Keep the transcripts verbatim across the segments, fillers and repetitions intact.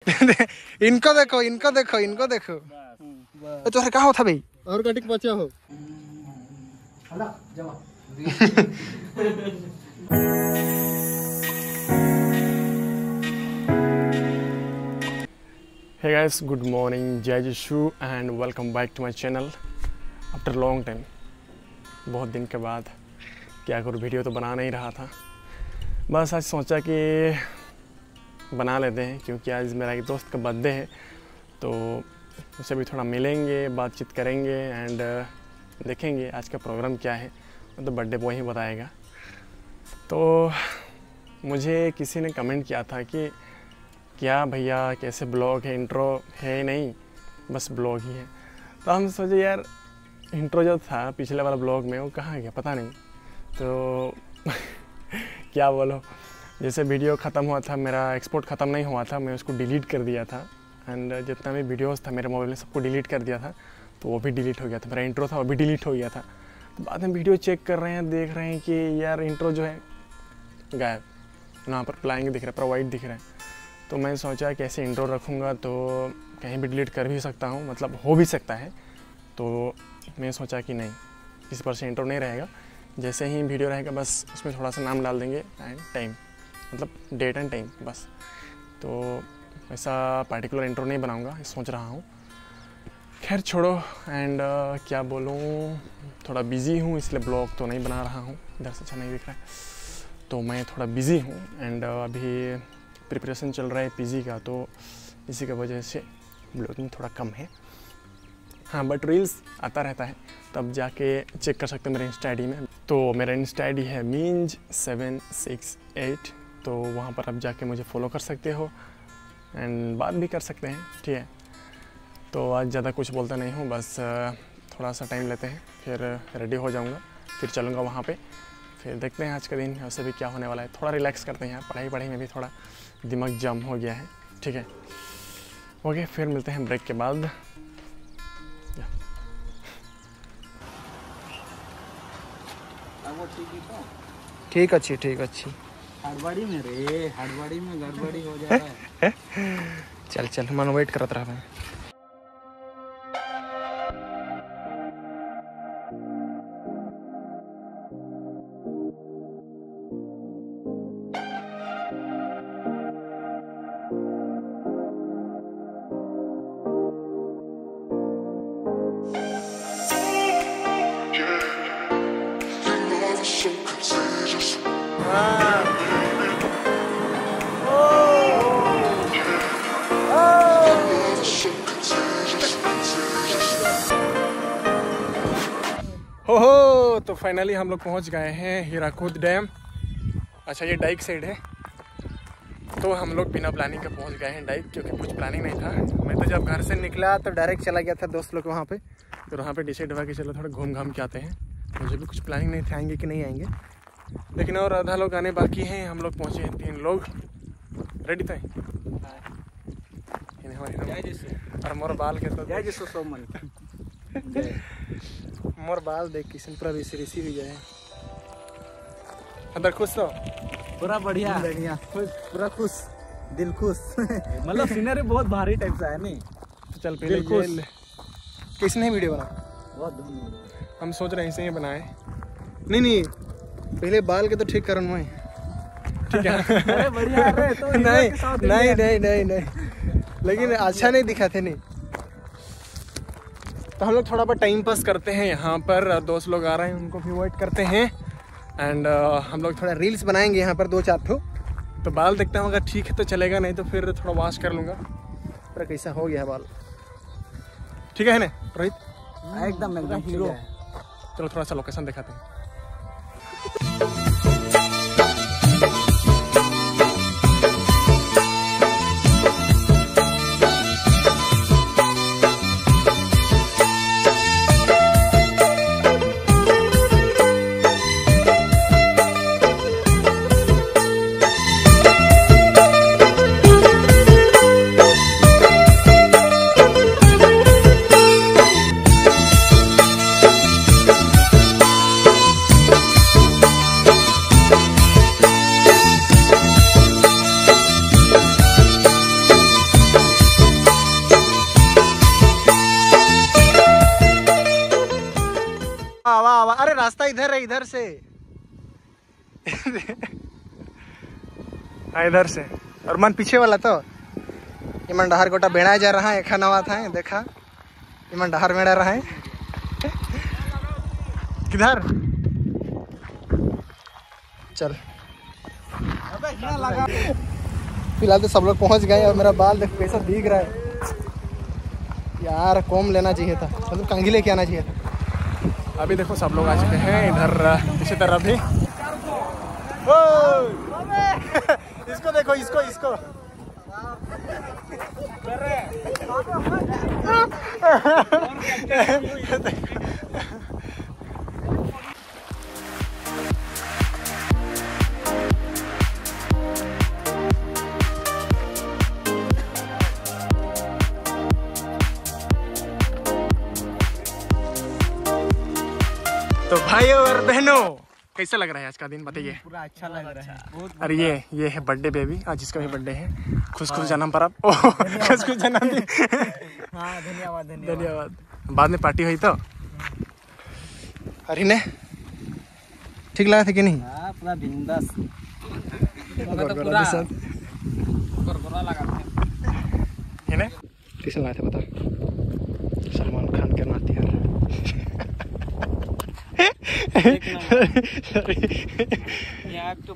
इनको देखो इनको देखो इनको देखो तो क्या होता भाई और कटिक बचा हो Hey guys, good morning, जय जिशु and welcome back to my channel after long time। बहुत दिन के बाद क्या करूँ, वीडियो तो बना नहीं रहा था, बस आज सोचा कि बना लेते हैं क्योंकि आज मेरा एक दोस्त का बर्थडे है, तो उससे भी थोड़ा मिलेंगे, बातचीत करेंगे एंड देखेंगे आज का प्रोग्राम क्या है, तो बर्थडे बॉय ही बताएगा। तो मुझे किसी ने कमेंट किया था कि क्या भैया कैसे ब्लॉग है, इंट्रो है नहीं, बस ब्लॉग ही है। तो हम सोचे यार इंट्रो जो था पिछले वाला ब्लॉग में वो कहाँ गया पता नहीं, तो क्या बोलो, जैसे वीडियो ख़त्म हुआ था, मेरा एक्सपोर्ट ख़त्म नहीं हुआ था, मैं उसको डिलीट कर दिया था एंड जितना भी वीडियोस था मेरे मोबाइल में सबको डिलीट कर दिया था, तो वो भी डिलीट हो गया था। मेरा इंट्रो था वो भी डिलीट हो गया था। तो बाद में वीडियो चेक कर रहे हैं, देख रहे हैं कि यार इंट्रो जो है गायब, वहाँ पर प्लाइंग दिख रहा है, पूरा वाइट दिख रहा है। तो मैं सोचा कैसे इंट्रो रखूँगा, तो कहीं भी डिलीट कर भी सकता हूँ, मतलब हो भी सकता है। तो मैं सोचा कि नहीं, किसी पर से इंट्रो नहीं रहेगा, जैसे ही वीडियो रहेगा बस उसमें थोड़ा सा नाम डाल देंगे एंड टाइम, मतलब डेट एंड टाइम बस। तो ऐसा पार्टिकुलर इंट्रो नहीं बनाऊँगा, सोच रहा हूँ। खैर छोड़ो एंड uh, क्या बोलूँ, थोड़ा बिज़ी हूँ इसलिए ब्लॉग तो नहीं बना रहा हूँ। इधर से अच्छा नहीं दिख रहा है, तो मैं थोड़ा बिज़ी हूँ एंड uh, अभी प्रिपरेशन चल रहा है पीजी का, तो इसी की वजह से ब्लॉगिंग थोड़ा कम है। हाँ बट रील्स आता रहता है, तब जाके चेक कर सकते हैं मेरे इंस्टा आई डी में। तो मेरा इंस्टा आई डी है मींज सेवन सिक्स एट, तो वहाँ पर आप जाके मुझे फॉलो कर सकते हो एंड बात भी कर सकते हैं, ठीक है। तो आज ज़्यादा कुछ बोलता नहीं हूँ, बस थोड़ा सा टाइम लेते हैं, फिर रेडी हो जाऊँगा, फिर चलूँगा वहाँ पे, फिर देखते हैं आज का दिन वैसे भी क्या होने वाला है। थोड़ा रिलैक्स करते हैं यार, पढ़ाई पढ़ाई में भी थोड़ा दिमाग जाम हो गया है, ठीक है। ओके फिर मिलते हैं ब्रेक के बाद। ठीक अच्छी ठीक अच्छी हड़बड़ी में रे, हड़बड़ी में गड़बड़ी हो जा रहा है। चल चल मन वेट करत रहा है। हो हो तो फाइनली हम लोग पहुंच गए हैं हीराकुद डैम। अच्छा ये डाइक साइड है, तो हम लोग बिना प्लानिंग के पहुंच गए हैं डाइक, क्योंकि कुछ प्लानिंग नहीं था। मैं तो जब घर से निकला तो डायरेक्ट चला गया था दोस्त लोग वहाँ पे, तो वहाँ पे डिसाइड हुआ कि चलो थोड़ा घूम घाम के आते हैं। मुझे भी कुछ प्लानिंग नहीं था आएंगे कि नहीं आएंगे, लेकिन और आधा लोग आने बाकी हैं। हम लोग पहुँचे हैं तीन लोग, रेडी थे और मोर बाल के तो मोर बाल देख किसी पूरा ऋषि ऋषि भी गए। अंदर खुश तो पूरा बढ़िया बढ़िया खुश, पूरा खुश, दिल खुश। मतलब सीनरी बहुत भारी टाइप से है नहीं, तो चल पहले ये किसने वीडियो बना, बहुत हम सोच रहे हैं ऐसे ही बनाए। नहीं नहीं पहले बाल के तो ठीक करन मैं, ठीक है। अरे बढ़िया है तो नहीं नहीं नहीं नहीं नहीं लेकिन अच्छा नहीं दिखा थे नहीं। तो हम लोग थोड़ा बहुत टाइम पास करते हैं यहाँ पर, दोस्त लोग आ रहे हैं उनको भी वेट करते हैं एंड uh, हम लोग थोड़ा रील्स बनाएंगे यहाँ पर दो चार ठो। तो बाल देखता हूँ अगर ठीक है तो चलेगा, नहीं तो फिर थोड़ा वॉश कर लूँगा। पर कैसा हो गया बाल, ठीक है ना रोहित? एकदम एकदम हीरो। चलो थोड़ा सा लोकेशन दिखाते हैं। रास्ता इधर है, इधर से इधर से। और मन पीछे वाला तो इमन डहार गोटा बेड़ा जा रहा है, खाना था देखा इमन डहार बेड़ा रहा है। किधर चल। फिलहाल तो सब लोग पहुंच गए और मेरा बाल देख कैसा दिख रहा है यार। कॉम लेना चाहिए था, मतलब कंघी लेके आना चाहिए था। अभी देखो सब लोग आ चुके हैं इधर इसी तरह भी। इसको देखो, इसको इसको तो भाइयों और बहनों, कैसा लग रहा है आज का दिन बताइए। पूरा अच्छा लग रहा है बहुत। अरे ये ये है बर्थडे बेबी, आज जिसका भी बर्थडे है। खुश खुश जन्म पर आप खुश खुश जन्मदिन। हाँ धन्यवाद धन्यवाद धन्यवाद। बाद में पार्टी हुई तो अरे ने ठीक लगा था कि नहीं? हाँ पूरा बिंदास पूरा कैसे लगा था बता। सलमान खान के नाते यार। तो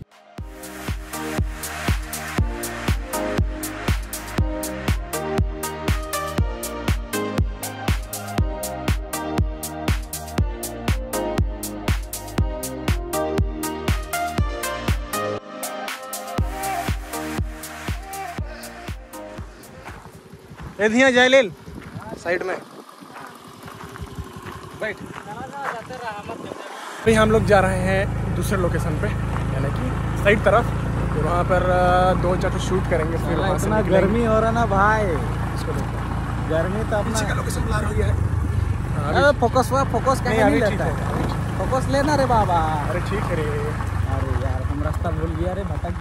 ए धिया जाए ले साइड में बैठ। अभी हम लोग जा रहे हैं दूसरे लोकेशन पे, यानी कि साइड तरफ। तो वहाँ पर दो चार शूट करेंगे, फिर वहाँ से इतना निकलेंगे। गर्मी हो रहा ना भाई, इसको देखो गर्मी तो पीछे का अपना लोकेशन ब्लर हो गया है। हाँ, अरे फोकस हुआ, फोकस नहीं, कहीं अभी नहीं ठीक लेता है, अभी है। फोकस लेना रे बाबा। अरे ठीक है रे। अरे यार हम रास्ता भूल गया रे, भटक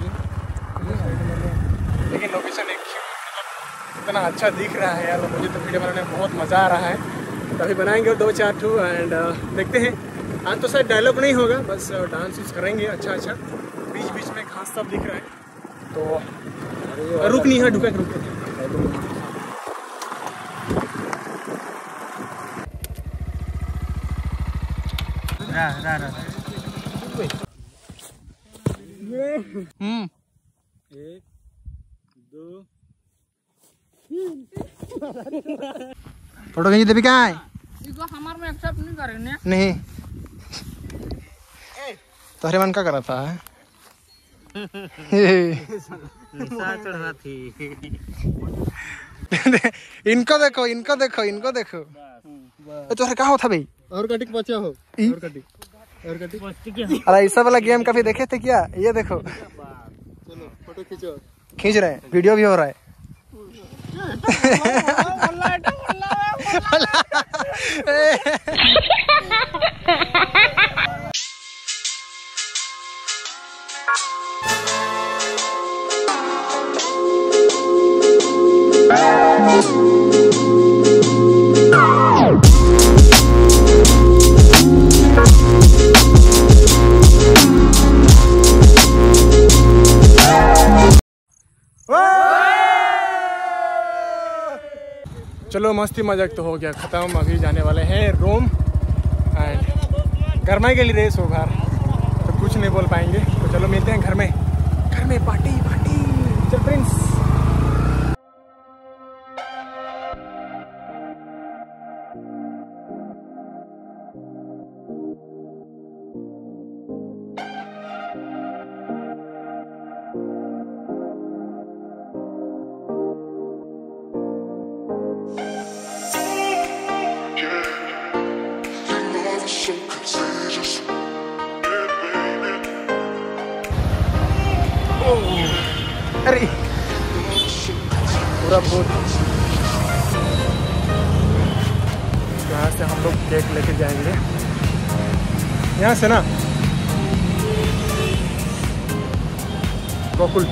गए। लेकिन लोकेशन एक मतलब इतना अच्छा दिख रहा है यार, मुझे तो वीडियो बनाने में बहुत मज़ा आ रहा है। तभी बनाएंगे दो चार ठो एंड देखते हैं। आज तो शायद डायलॉग नहीं होगा, बस डांस यूज करेंगे अच्छा अच्छा। बीच बीच में घास सब दिख रहा है तो रुक नहीं है, ढुका रुक। हम्म एक दो फोटो खींच दे भी कहाँ है? इसको हमारे में एक्सेप्ट नहीं करेंगे। नहीं तोहरे मन का करा था चढ़ा थी। इनको देखो, इनको देखो, इनको देखो। तोहरे कहाँ होता भाई? और कटिंग बचा हो, और कटिंग और कटिंग। अरे ऐसा वाला गेम कभी देखे थे क्या? ये देखो चलो फोटो खींचो। खींच रहे हैं, वीडियो भी हो रहा है। चलो मस्ती मजाक तो हो गया ख़त्म। अभी जाने वाले हैं रोम एंड गरमाई के लिए रेस हो घर, तो कुछ नहीं बोल पाएंगे। तो चलो मिलते हैं घर में, घर में पार्टी पार्टी। चल फ्रेंड्स। अरे पूरा बहुत यहाँ से हम लोग केक लेके जाएंगे, यहाँ से ना गोकुल।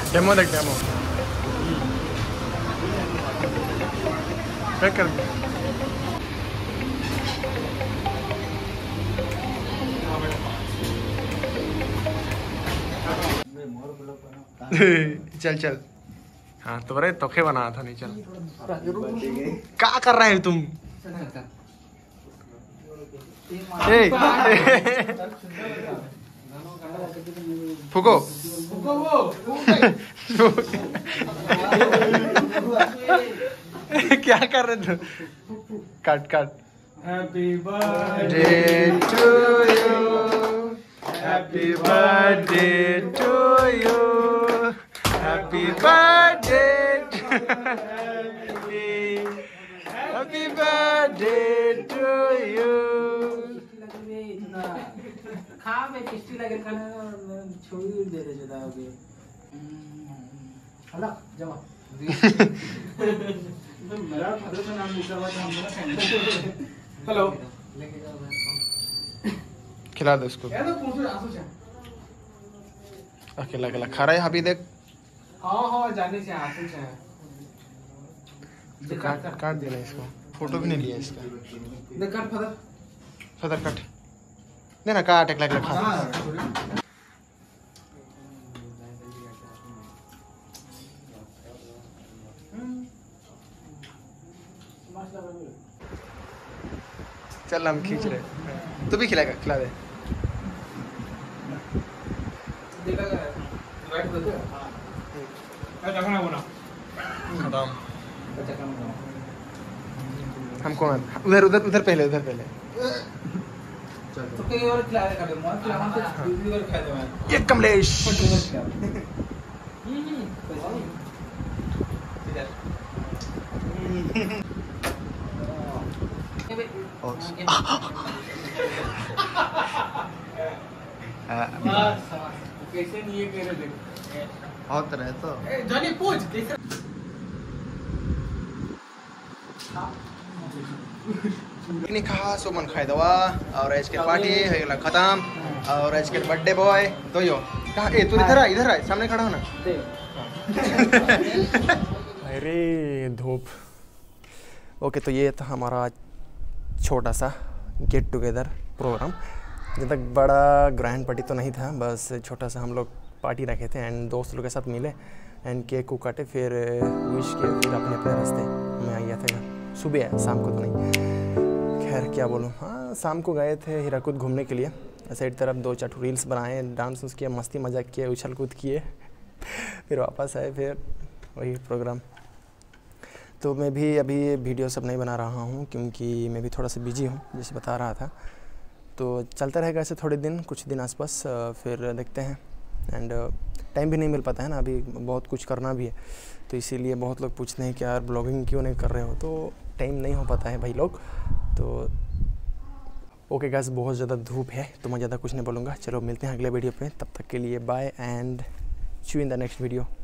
डेमो देख डेमो पैक कर चल चल। हाँ तो बड़े तोखे बनाया था। नहीं चल क्या कर रहे हो तुम? ए, फूको क्या कर रहे थे? काट काट। Happy birthday to you, happy birthday to you, happy birthday, happy birthday to you. खा में टेस्टी लगे खाना छोड़ दे दे जदा हो गए। हला जमा मेरा फादर का नाम दूसरा बात हम ना। हेलो लेके जाओ, खिला दो उसको। ये तो पूछ आंसू छे अकेला अकेला खा रहा है। अभी देख। हां हां जाने से आंसू छे। तो काट काट देना इसको। फोटो भी नहीं लिया इसका। देख काट फादर फादर काट नहीं ना काट अकेला अकेला खा। चल हम खींच रहे। तू भी खिलाएगा? खिला दे। खत्म। हमको उधर उधर उधर पहले उधर पहले तो कई और खिला दे कर दे। मौत खिलाना तो दूसरी बार खा दे मैं। ये कमलेश कैसे नहीं ये कह रहे थे बहुत रहे तो जानी पूछ कैसे नहीं खा सो मन खाए दवा और आज के पार्टी है गला खत्म। और आज के बर्थडे बॉय तो यो कहाँ? ए तू इधर आ, इधर आ, सामने खड़ा हो ना। अरे धूप। ओके तो ये था हमारा छोटा सा गेट टुगेदर प्रोग्राम। जब तक बड़ा ग्रैंड पार्टी तो नहीं था, बस छोटा सा हम लोग पार्टी रखे थे एंड दोस्त लोग के साथ मिले एंड केक को काटे, फिर विश किए, फिर अपने अपने रास्ते में आ गया था घर। सुबह आया, शाम को तो नहीं। खैर क्या बोलूँ। हाँ शाम को गए थे हीराकुद घूमने के लिए। साइड तरफ दो चार रील्स बनाए, डांस उस किए, मस्ती मजाक किए, उछल कूद किए, फिर वापस आए, फिर वही प्रोग्राम। तो मैं भी अभी वीडियो सब नहीं बना रहा हूँ क्योंकि मैं भी थोड़ा सा बिजी हूँ जैसे बता रहा था। तो चलता रहेगा ऐसे थोड़े दिन, कुछ दिन आसपास, फिर देखते हैं। एंड टाइम भी नहीं मिल पाता है ना, अभी बहुत कुछ करना भी है। तो इसीलिए बहुत लोग पूछते हैं कि यार ब्लॉगिंग क्यों नहीं कर रहे हो, तो टाइम नहीं हो पाता है भाई लोग। तो ओके गाइस, बहुत ज़्यादा धूप है तो मैं ज़्यादा कुछ नहीं बोलूँगा। चलो मिलते हैं अगले वीडियो पे, तब तक के लिए bye and see you in the next video.